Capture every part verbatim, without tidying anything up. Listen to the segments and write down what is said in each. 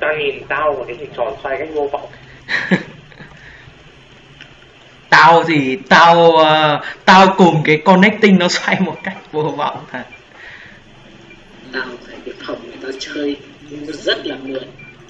đang nhìn tao một cái hình tròn xoay cách vô vọng. Tao thì tao uh, tao cùng cái connecting nó xoay một cách vô vọng thật. Tao thấy cái phòng người ta chơi rất là mượt,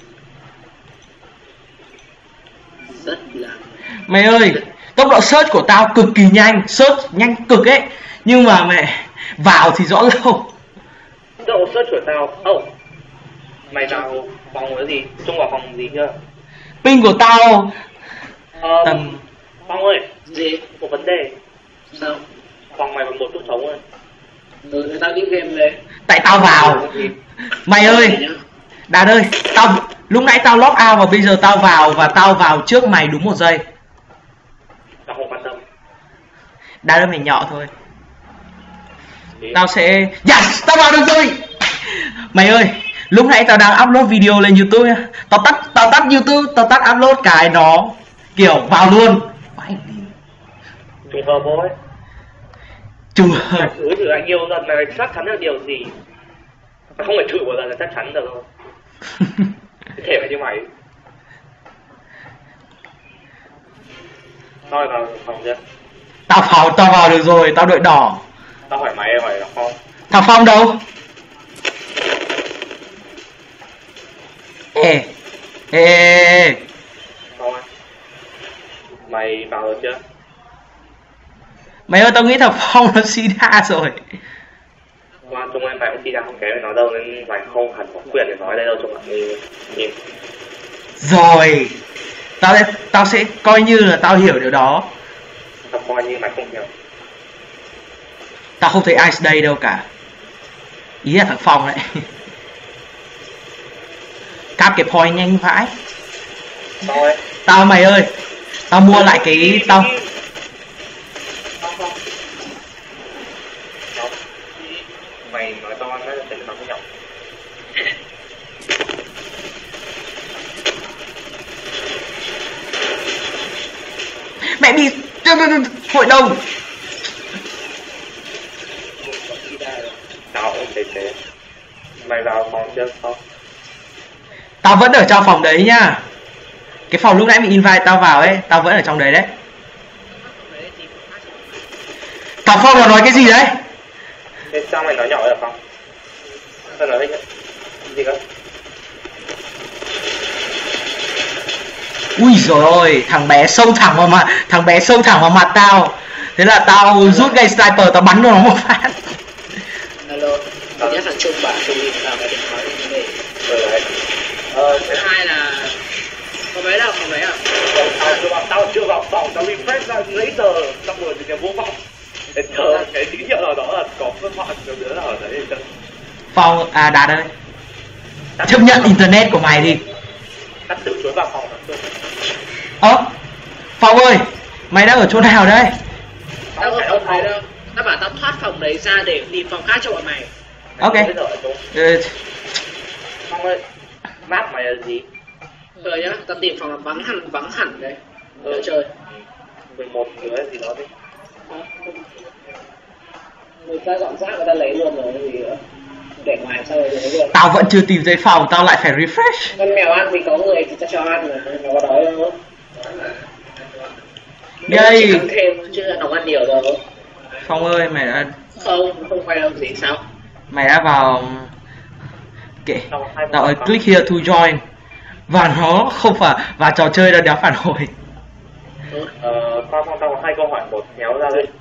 rất là mày ơi, tốc độ search của tao cực kỳ nhanh, search nhanh cực ấy, nhưng mà mẹ vào thì rõ lâu. Tốc độ search của tao, oh, mày vào phòng cái gì, chung vào phòng gì chưa? Ping của tao ờ, tầm. Phong ơi, gì? một vấn đề. Sao? Phòng mày còn một chút trống rồi. Ừ, người ta đi game đây. Tại tao vào. Mày ơi, Đạt ơi, tao lúc nãy tao log out và bây giờ tao vào và tao vào trước mày đúng một giây. Tao không quan tâm. Đạt ơi, mày nhọ thôi. Đấy. Tao sẽ... Yes! Tao vào được rồi! Mày ơi, lúc nãy tao đang upload video lên YouTube nha. Tao tắt, tao tắt YouTube, tao tắt upload cái nó kiểu vào luôn. Trùng hợp thôi. Trùng hợp. Thử thử anh nhiều lần là chắc chắn được điều gì. Không phải thử một lần là chắc chắn được đâu. Thể phải như mày. Thôi vào phòng chưa? Tao vào, tao vào được rồi, tao đợi đỏ. Tao hỏi mày hỏi là Phong. Thằng Phong đâu? Ê. Ê. Ê. Phong ơi. Mày vào được chưa? Mày ơi, tao nghĩ thằng Phong nó sida rồi. Qua chung em mày cũng sida không kém với nó đâu nên mày không hẳn có quyền để nói đây đâu chung lại nhìn. Rồi. Tao sẽ, tao sẽ coi như là tao hiểu điều đó. Tao coi như mày không hiểu. Tao không thấy Ice đây đâu cả. Ý là thằng Phong đấy. Cáp cái point nhanh vãi. Thôi. Tao mày ơi, tao mua lại cái tao. Mày nói to nó sẽ nó không nhọc. Mẹ đi hội đồng. Tao cũng thấy thế. Mày vào phòng chưa không? Tao vẫn ở trong phòng đấy nhá. Cái phòng lúc nãy mình invite tao vào ấy, tao vẫn ở trong đấy đấy. Thằng Phong nó nói cái gì đấy? Thế sao mày nói nhỏ được không? Sao nói hết gì cơ? Ui giời ơi, thằng bé xông thẳng vào mặt, thằng bé xông thẳng vào mặt tao. Thế là tao rút cây sniper, tao bắn cho nó một phát. Alo, thứ nhất là chung bảo chung đi vào cái điện thoại như này. Rồi. Ờ, thứ hai là có mấy đâu, có mấy à? Tao chưa vào, tao chưa vào phòng, tao refresh ra lấy tờ, xong rồi thì vô vọng. Để chờ cái tín hiệu nào đó là có phân hoạt được nữa là ở đấy. Phong, à Đạt ơi, chấp nhận internet của mày đi. Tắt tự trốn vào phòng rồi. Ơ, Phong ơi, mày đang ở chỗ nào đây? Tao không phòng đấy đâu. Tao bảo tao thoát phòng đấy ra để tìm phòng khác cho bọn mày. Ok. Ừ. Phong ơi, map mày là gì? Rồi nhá, tao tìm phòng là vắng hẳn, vắng hẳn đấy. Đỡ chơi. mười một nữa gì đó đi. Người ta dọn rác người ta lấy luôn rồi gì nữa. Để ngoài sao rồi lấy luôn. Tao vẫn chưa tìm thấy phòng, tao lại phải refresh. Con mèo ăn thì có người thì ta cho ăn mà, nó có đói đâu. Đây. Chỉ ăn thêm chứ nó ăn nhiều đâu. Phong ơi, mày đã... Không, không phải đâu gì sao? Mày đã vào... Kệ, tao ơi, click here to join. Và nó không phải... Và trò chơi đã đéo phản hồi. Ờ, Phong Phong tao có hai câu hỏi, một kéo ra đây.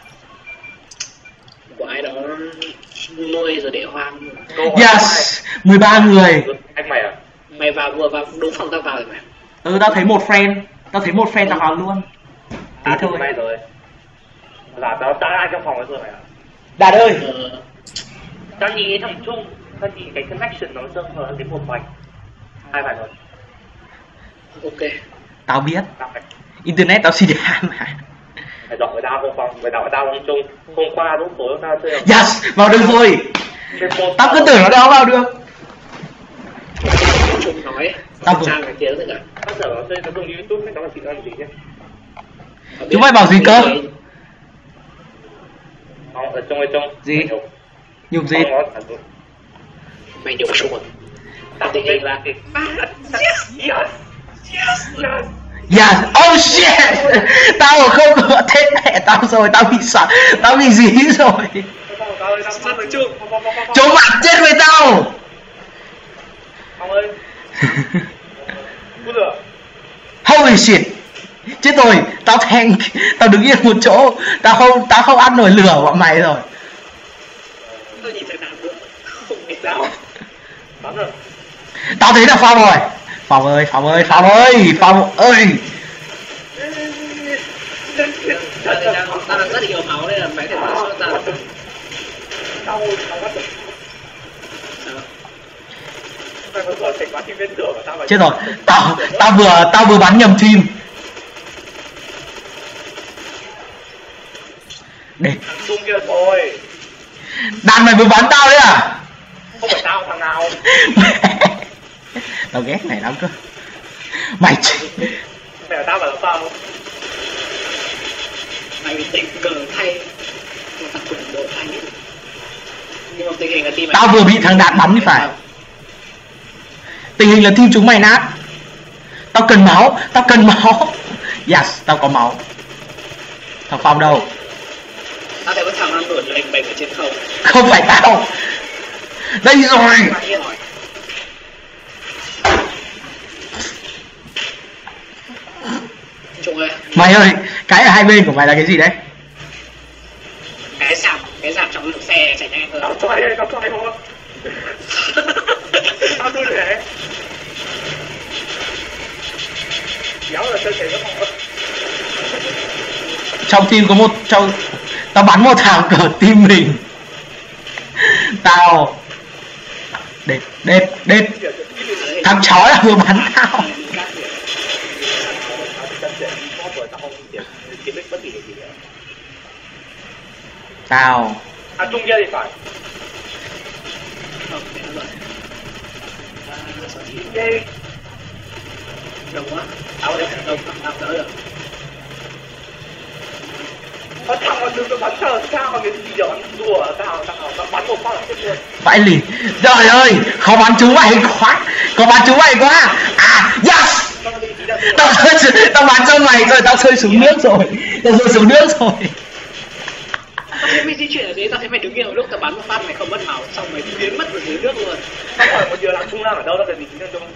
Của ai đó nuôi rồi để hoang. Yes, mười ba người. Anh mày à? Mày vào vừa vào đúng phòng tao vào rồi mà. Ừ, tao thấy một friend. Tao thấy một friend tao vào luôn. Thế À, thôi. mày rồi. Là tao tao ai trong phòng ấy rồi mày à? Đạt ơi. Ờ. Tao nhìn cái thằng Trung, tao nhìn cái connection nó sơ hở đến một vạch. Hai vạch rồi. Ok. Tao biết. Tao phải Internet tao xê đê mà. phải dọn với tao không phòng, phải dọn với tao không Trung. Hôm qua lúc tối tao chơi. Yes, vào được rồi. Tao cứ tưởng nó đéo vào được. Trung nói. Tao vừa. Trang cái tiếng rồi cả. Tao tưởng nó chơi nó dùng YouTube nó là chị làm gì nhé. Chúng mày bảo gì cơ? Không, ở trong ở trong. Gì? Nhục gì? Mày nhục Trung rồi. Tao tình hình là Yes! Yes! Yes! Yes, oh shit. Tao không có thế mẹ tao rồi, tao bị sợ, tao bị dí rồi. sát được chưa? Trốn mặt chết với tao. Ông ơi. Cút được. Holy shit. Chết rồi, tao thèn, tao đứng yên một chỗ, tao không, tao không ăn nổi lửa bọn mày rồi. Tôi nhìn thấy nào nữa. Không biết sao. Bắn rồi. Tao thấy là Phong rồi. Phong ơi, Phong ơi, Phong ơi, Phong ơi. Tao đang tao đang rất là nhiều máu nên là mày thể nói cho tao. Tao tao bắt được. Mày có gọi thành bắn trên bên tường mà tao phải. Chết rồi, tao tao vừa tao vừa bắn nhầm team. Để Thằng Dung kia thôi. đàn mày vừa bắn tao đấy à? Không phải tao thằng nào. Tao ghét này lắm cơ. Mày Mẹ tao phải làm sao? Mày tình cờ thay một thằng quỷ đội thay. Nhưng mà tình hình là team mày. tao vừa bị thằng Đạt bắn thì phải. Tình hình là team chúng mày nát. Tao cần máu, tao cần máu. Yes, tao có máu. Thằng Phong đâu? Tao thấy có thằng đang đuổi lệnh bệnh ở trên không. Không phải tao. Đây rồi. Trung ơi. Mày ơi, cái ở hai bên của mày là cái gì đấy? Cái sạp, cái sạp trong lượng xe chạy nhanh hơn. Tao xoay đây, tao xoay không? Tao tôi để. Kéo là chơi chạy nó không. Trong team có một trong tao bắn một thằng cờ team mình. Tao đệt đệt đệt thằng chó là vừa bắn tao. Tao À trung kia thì phải. Đây. Đông quá. Tao đây, đông, tao đỡ được. Nó thằng mà đừng có bắn chờ sao mà cái gì đó đùa tao tao tao bắn một phát là chết luôn. vãi lìn. Trời ơi, khó bắn chúng mày quá. Có bắn chúng mày quá. À, yes. Tao tao bắn cho mày rồi, tao rơi xuống nước rồi. Tao rơi xuống nước rồi. Tao thấy mày di chuyển ở dưới, tao thấy mày đứng yên một lúc, tao bắn một phát mày không mất máu, xong mày biến mất ở dưới nước luôn. Tao hỏi một giờ làm trung nam ở đâu, tao cần gì chính trung.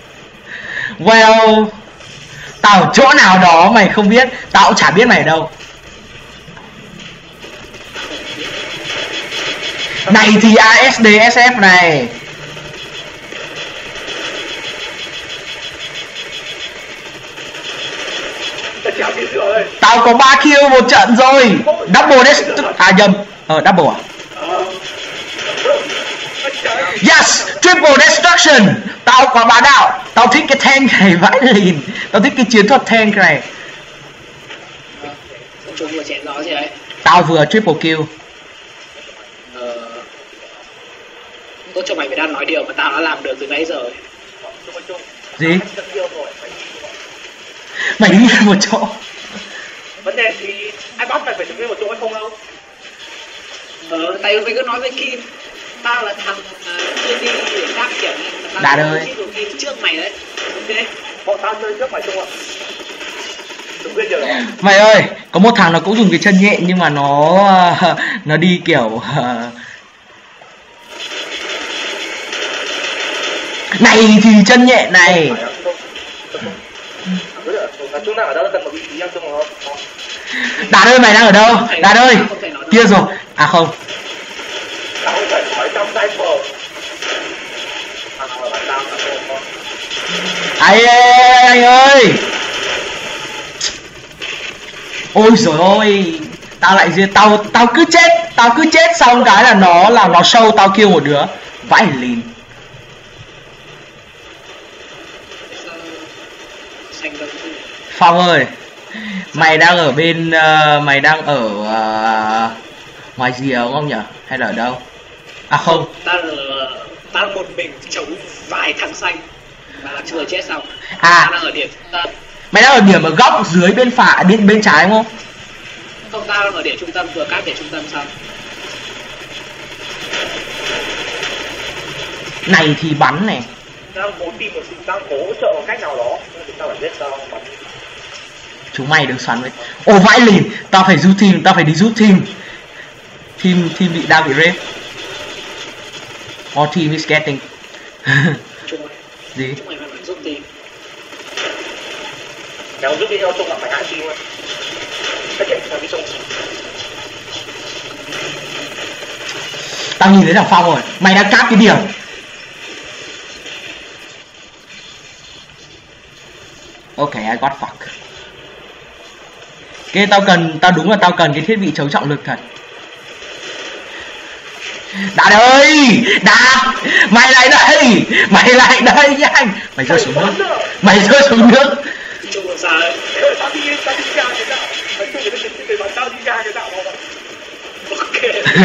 Well, tao ở chỗ nào đó mày không biết, tao cũng chả biết mày ở đâu. Này thì a ét đê ét ép này. Tao có ba kill một trận rồi. Double death. À nhầm. Ờ double à? Yes, triple destruction. Tao có bá đạo. Tao thích cái tank này vãi lìn. Tao thích cái chiến thuật tank này. Chúng vừa chém gió gì đấy. Tao vừa triple kill. Ờ... Tôi cho mày phải đang nói điều mà tao đã làm được từ nãy giờ. Gì? Mày đứng yên một chỗ. Vấn đề thì ai bắt mày phải đứng yên một chỗ hay không đâu. Ờ, tại vì mày cứ nói với Kim. Tao là thằng uh, đi để đáp kiểu này. Đạt ơi. Kim trước mày đấy. Ok. Bọn tao chơi trước mày chung ạ. Đừng biết giờ đó. Mày ơi, có một thằng nó cũng dùng cái chân nhện nhưng mà nó nó đi kiểu uh... này thì chân nhện này. Chúng ta ở đâu cần một vị trí ăn chung không? Đạt ơi, mày đang ở đâu? Đạt ơi, kia rồi. À không. Tao không phải hỏi trong tay phở. Ai anh ơi. Ôi giời ơi, tao lại giết tao tao cứ chết, tao cứ chết xong cái là nó là nó show tao kêu một đứa. Vãi lìn. Phong ơi, mày đang ở bên uh, mày đang ở uh, ngoài rìa đúng không nhỉ? Hay là ở đâu? À không. Tao là tao một mình chống vài thằng xanh và chưa chết xong. À. Tao đang ở điểm trung tâm. Mày đang ở điểm ở góc dưới bên phải bên bên trái đúng không? Không, tao đang ở điểm trung tâm, vừa cắt điểm trung tâm xong. Này thì bắn này. đang cố tìm một sự đang cố hỗ trợ một cách nào đó, chúng ta phải biết sao bắn. Chúng mày đừng xoắn với. Ồ vãi lìn, tao phải giúp team, tao phải đi giúp team. Team team bị đang bị rape. Our team is getting. Gì? Chúng mày phải giúp team. Kéo giúp đi theo chung là phải hại team thôi. Tất cả là đi chung. Tao nhìn thấy thằng Phong rồi, mày đã cáp cái điểm. Ok, I got fuck. Cái tao cần, tao đúng là tao cần cái thiết bị chống trọng lực thật. Đạt ơi, Đạt, mày lại đây, mày lại đây nhanh. Mày rơi xuống nước, mày rơi xuống nước. Chung là sao đấy? Tao đi, tao đi ra cái đạo. Mày chung cái cái cái tao đi ra cái đạo không? Ok.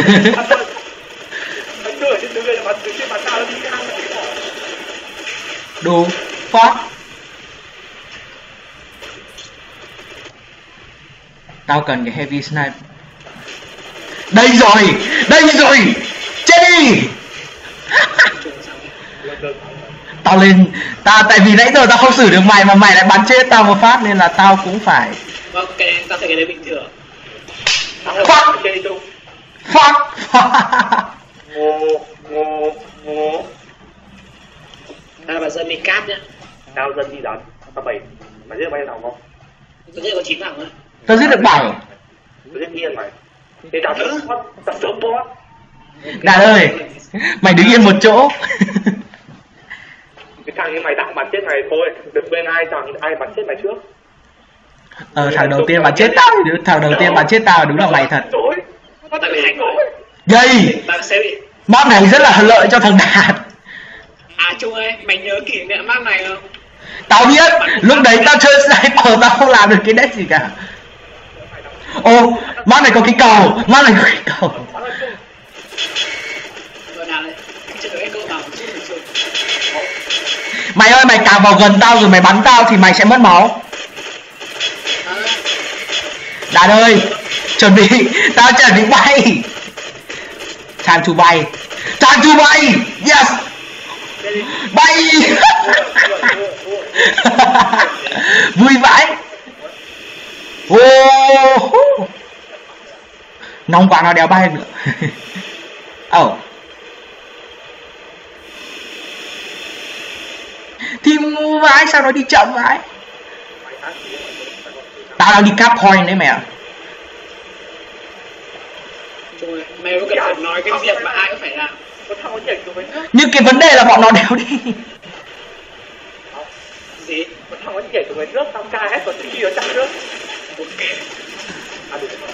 Anh đưa trên đường là bắn từ trên mặt tao đi ra cái đạo. Đồ fuck. Tao cần cái heavy sniper. Đây rồi, đây rồi. Chết đi. Tao lên, tao tại vì nãy giờ tao không xử được mày mà mày lại bắn chết tao một phát nên là tao cũng phải. Vâng, cái này tao thấy cái đấy bình thường. Fuck. Fuck. Ngô, ngô, ngô. À bà dân đi cáp nhá. Tao dân đi đánh, tao bảy. Mày giết bao nhiêu thằng không? Tôi giết có chín thằng thôi. Tao giết được bảy. Tao giết điên mày. Thì tao sớm boss, tao sớm boss. Đạt ơi, mày đứng yên một chỗ. Cái thằng như mày tặng bắn chết mày thôi, đừng quên ai thằng ai bắn chết mày trước. Ờ thằng đầu tiên bắn chết tao thì đúng, thằng đầu tiên bắn chết tao đúng là mày thật. Đối. Tại vì hành rồi. Dây. Tao sẽ bị. Map này rất là lợi cho thằng Đạt. À Trung ơi, mày nhớ kỷ niệm map này không? Tao biết, lúc đấy tao chơi sniper tao không làm được cái đét gì cả. Ô, map này có cái cầu, map này có cái cầu. Rồi nào đây, chưa cái câu nào chút một chút. Mày ơi, mày càng vào gần tao rồi mày bắn tao thì mày sẽ mất máu. Đạt ơi, chuẩn bị, tao chuẩn bị bay. Time to bay. Time to bay. Yes. Bay. Vui vãi. Oh. Nóng quá nó đéo bay nữa. Oh. Thì ngu vãi, sao nó đi chậm vãi. Tao đang đi cap point đấy mẹ ạ. Rồi, mày có cần phải nói cái việc mà ai cũng phải làm. Nhưng cái vấn đề là bọn nó đéo đi. Gì? Một thằng nó nhảy từ ngoài nước, tao ca hết còn đi ở trong nước. Ok. À được rồi,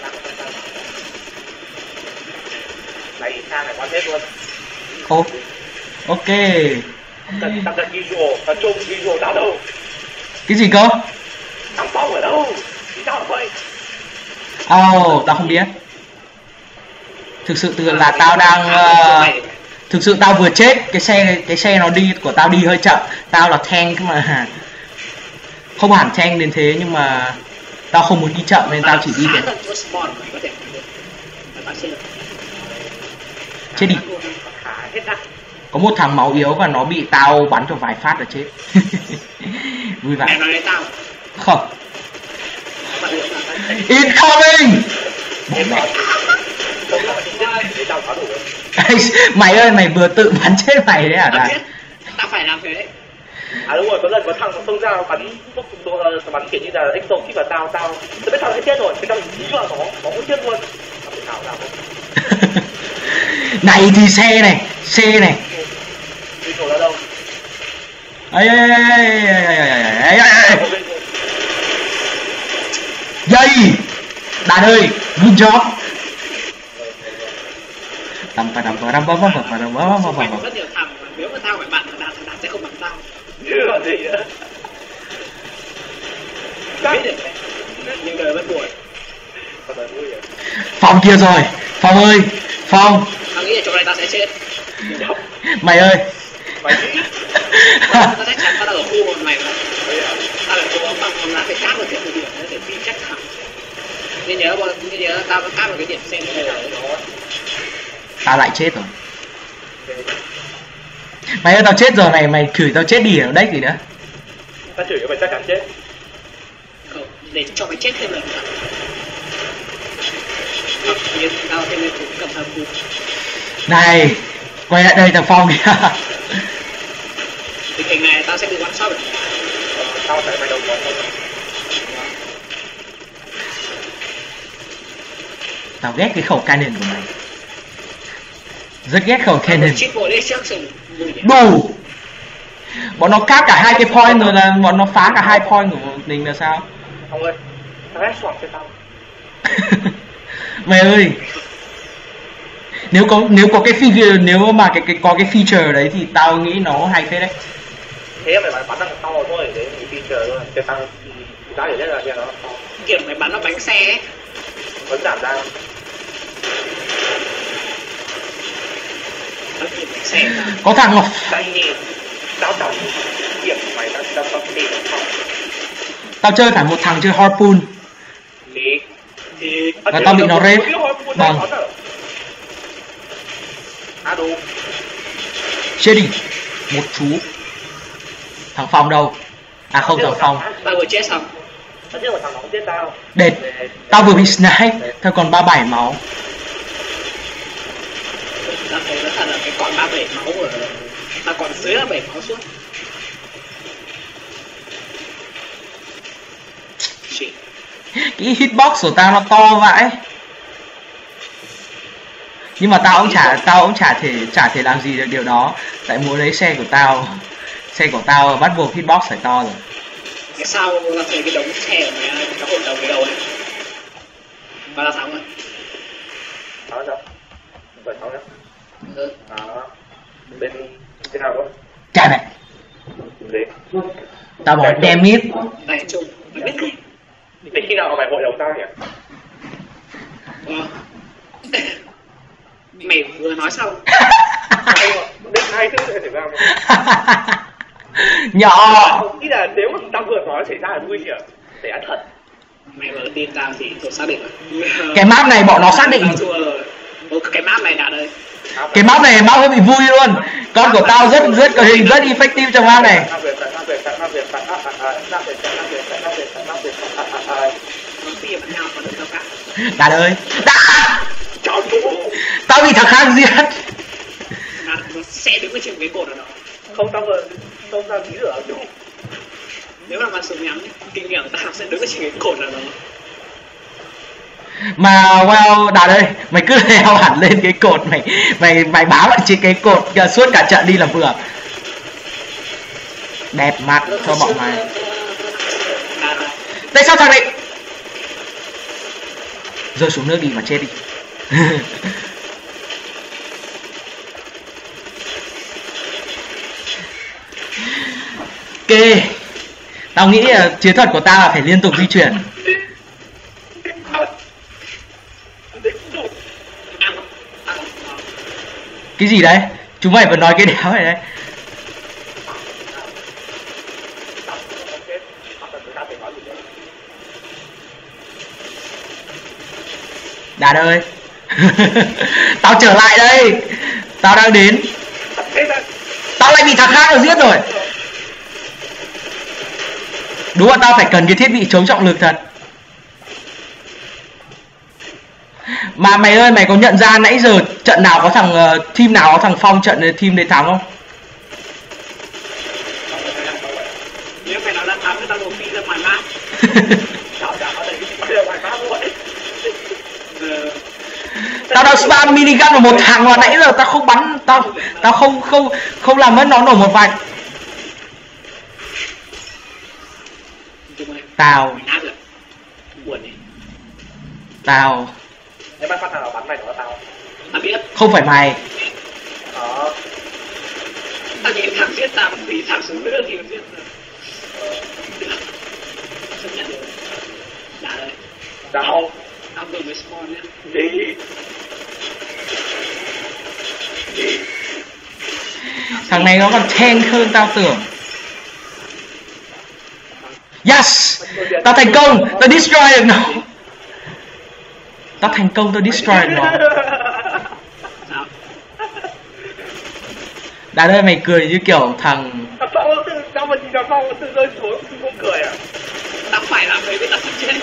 này sang này quá hết luôn. Ô, ok. Cần tao cần visual, tao chung visual tao đâu? Cái gì cơ? Thằng Phong ở đâu? Thì tao vậy. Oh, tao không biết. Thực sự từ là tao đang uh, thực sự tao vừa chết cái xe cái xe nó đi của tao đi hơi chậm. Tao là tank mà không hẳn tank đến thế nhưng mà tao không muốn đi chậm nên tao chỉ đi thế. Chết đi. Có một thằng máu yếu và nó bị tao bắn cho vài phát là chết. Vui vẻ. Không. Incoming. Bố mẹ. Mày ơi, mày vừa tự bắn chết mày đấy à? Tao biết, tao phải làm thế. À đúng rồi, có lần có thằng xông ra bắn bắn kiểu như là exo khi mà tao tao tao biết thằng sẽ chết rồi, cái tao dí vào nó, nó cũng chết luôn. Tao nào này thì xe này, xe này. Đi chỗ ra đâu? Ấy ấy ấy ấy ấy ấy. Dây. Đạt ơi, good job. Tầm phải tầm phải tầm bấm bấm bấm bấm bấm bấm bấm. Rất nhiều thằng mà nếu mà tao phải bạn thì Đạt thì Đạt sẽ không bắn tao. Như là gì nữa? Biết được đấy. Nhưng đời vẫn buồn. Phong kia rồi. Phong ơi, Phong. Tao nghĩ là chỗ này tao sẽ chết. Mày ơi. Mày nghĩ? Tao chắc chắn tao đang ở khu một mày mà. Tao là chỗ bằng còn là phải cáp được cái một điểm để phi chắc thẳng. Nên nhớ bọn, nên nhớ tao có cáp được cái điểm xem này đó. Tao lại chết rồi. Mày ơi tao chết rồi, mày mày chửi tao chết đi ở đấy gì nữa. Ta chửi mày chắc chắn chết. Không, để cho mày chết thêm lần nữa. Không, nhưng tao thêm lên cũng cầm thằng cụ. Này, quay lại đây thằng Phong kìa. Tình hình này tao sẽ bị one shot rồi. Ờ, tao sẽ mày đầu có không? Tao ghét cái khẩu cannon của mày. Rất ghét khẩu cannon. Chít bộ lên trước sừng. Đủ. Bọn nó cáp cả hai cái point rồi là bọn nó phá cả hai point của mình là sao? Ông ơi, tao ghét soạt cho tao. Mày ơi. Nếu có nếu có cái feature nếu mà cái cái có cái feature đấy thì tao nghĩ nó hay phết đấy. Thế mày bắn thằng to thôi để mình feature thôi. Cho tao giá để nhất là kia nó to. Kiểu mày bắn nó bánh xe ấy. Vẫn giảm ra. Xe Có thằng Ngọc. Đây nhìn. Tao chọn điểm của mày, tao tao tao tìm được không? Tao chơi phải một thằng chơi harpoon. Thì thì Và tao bị nó rết. Vâng. À đủ. Chết đi. Một chú. Thằng Phong đâu? À không, thằng Phong. tao vừa chết xong. Tao chưa một thằng nó giết tao. Đệt. Tao vừa bị snipe. Tao còn ba mươi bảy máu. Tao thấy nó thật là cái còn ba mươi bảy máu rồi. Tao còn dưới là bảy máu suốt. Shit. Cái hitbox của tao nó to vãi. Nhưng mà tao cũng chả tao cũng chả thể chả thể làm gì được điều đó. Tại muốn lấy xe của tao. Xe của tao bắt buộc hitbox phải to rồi. Cái sau là thấy cái đống xe của mày nó hồn đầu cái đầu ấy. Và là thắng rồi. Sáu sao? Bảy sáu nhá. Ừ. Đó. Bên thế nào đó? Chà mẹ. Gì? Tao bỏ damn it. Này chung, mày biết gì? Đến khi nào mà mày hội đồng tao nhỉ? Ờ. Mày vừa nói xong. Đến hai thứ sẽ xảy ra mà. Nhỏ. Nghĩ là nếu mà tao vừa nói xảy ra là vui nhỉ? Để ăn thật. Mày vừa tin tao thì tôi xác định rồi. Cái map này bọn nó xác định. Tao thua rồi. Ủa, cái map này đã đây. Cái map này map hơi bị vui luôn. Con của tao rất rất có hình rất effective trong map này. Đạt ơi. Đạt. Tao bị thằng khác giết. Nó sẽ đứng ở trên cái cột ở đó. Không tao vừa không tao nghĩ được đúng. Nếu mà bắn súng ngắn, kinh nghiệm tao sẽ đứng ở trên cái cột ở đó. Mà well Đạt ơi, mày cứ leo hẳn lên cái cột mày mày mày bám ở trên cái cột suốt cả trận đi là vừa. Đẹp mặt cho bọn mày. Tại sao thằng này rơi xuống nước đi mà chết đi. Ok. Tao nghĩ là chiến thuật của tao là phải liên tục di chuyển. Cái gì đấy? Chúng mày vẫn nói cái đéo này đấy. Đạt ơi. Tao trở lại đây. Tao đang đến. Tao lại bị thằng khác nó giết rồi. Đúng là tao phải cần cái thiết bị chống trọng lực thật. Mà mày ơi, mày có nhận ra nãy giờ trận nào có thằng uh, team nào có thằng Phong trận team đấy thắng không? Nếu mày nói là thắng thì tao đổ phi ra ngoài map. Tao đã spam minigun vào một thằng mà nãy giờ tao không bắn, tao tao không không không làm mất nó nổi một vạch. Tao Tao Nếu bắn phát nào bắn mày nó tao. Tao biết. Không phải mày. Đó. Tao nhìn thằng giết tao vì thằng xuống nước thì giết tao. Chấp nhận được. Đã đây. Đâu? Tao vừa mới spawn nhá. Đi. Thằng này nó còn tank hơn tao tưởng. Yes! Tao thành công! Tao destroy được nó! Tao thành công, tao destroy được nó. Đạt ơi mày cười như kiểu thằng À, Phong nó tự, tao mà nhìn vào Phong nó tự rơi xuống, không có cười à? Tao phải làm mấy cái tao sắp chết.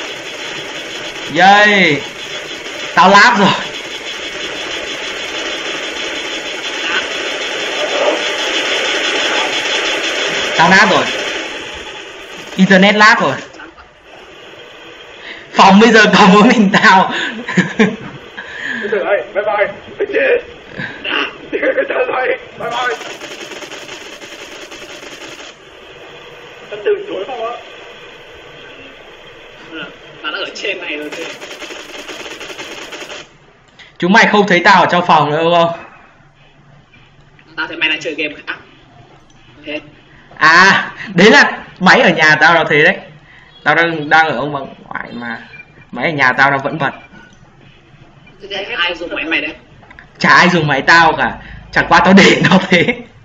Yay. Tao lát rồi. Tao nát rồi. Internet lát rồi. Phòng bây giờ còn mỗi mình tao. Bây giờ ơi, bye bye. Cái chết. Trời ơi, bye bye. Tao từ chối Phong á. Nó đã ở trên này rồi thế. Chúng mày không thấy tao ở trong phòng nữa đúng không? Tao thấy mày đang chơi game khác. Thế. À, đấy là máy ở nhà tao là thế đấy. Tao đang đang ở ông bà ngoại mà máy ở nhà tao nó vẫn bật. Thế ai dùng máy mày đấy? Chả ai dùng máy tao cả. Chẳng qua tao để nó thế.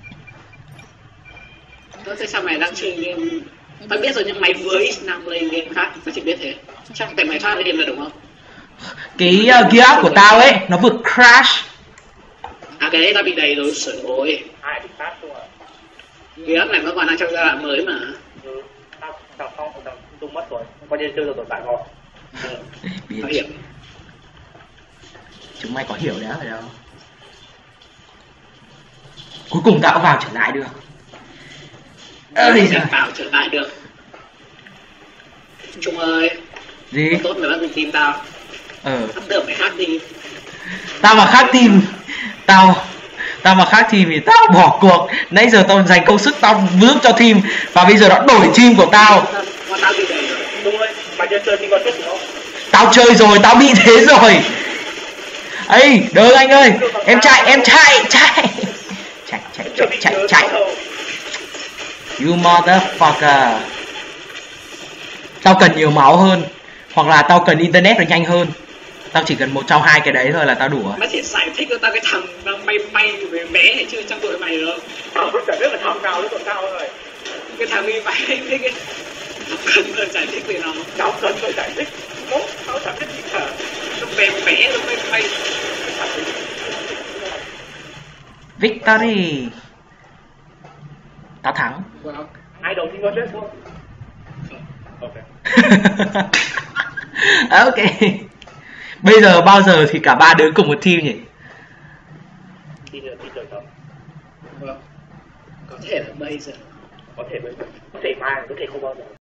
Tao thấy sao mày đang chơi game. Tao biết rồi nhưng mày vừa ít năm play game khác. Tao chỉ biết thế. Chắc tại mày thoát cái game là đúng không? Cái uh, gear của tao ấy nó vừa crash. À cái đấy tao bị đầy rồi sửa rồi. Ai bị sát luôn à? Gear này nó còn đang trong giai đoạn mới mà. Ừ, tao tao Phong tao tung mất rồi, coi như chưa được tồn tại rồi. Tao hiểu. Chúng mày có hiểu đấy ở đâu. Cuối cùng tao cũng vào trở lại được. Ơi giời. Vào trở lại được. Trung ơi. Gì? Có tốt mày bắt mình tìm tao. Ờ. Sắp được mày hát đi. Tao mà khác team. Tao Tao mà khác team thì tao bỏ cuộc. Nãy giờ tao dành công sức tao giúp cho team. Và bây giờ nó đổi team của tao. Mà tao bị đầy rồi. Đúng rồi, mày chơi chơi thì còn chết không? Tao chơi rồi, tao bị thế rồi. Ê, đợi anh ơi. Em chạy, em chạy, chạy. Chạy, chạy, chạy, chạy, chạy. You motherfucker. Tao cần nhiều máu hơn. Hoặc là tao cần internet nó nhanh hơn. Tao chỉ cần một trong hai cái đấy thôi là tao đủ rồi. Nó chỉ giải thích cho tao cái thằng đang bay bay về bé hay chưa trong đội mày được. Tao không chả biết là thằng nào với tụi tao rồi. Cái thằng đi bay thích cái tao cần phải giải thích về nó. Tao cần phải giải thích. Không, tao chẳng biết gì cả. Nó bé bé nó bay bay. Victory. Tao thắng. Wow. Ai đầu tiên có chết không? Ok. Ok. Bây giờ bao giờ thì cả ba đứa cùng một team nhỉ? Thì giờ thì giờ không? Vâng. Có thể là bây giờ. Có thể bây giờ. Có thể mai, có thể không bao giờ.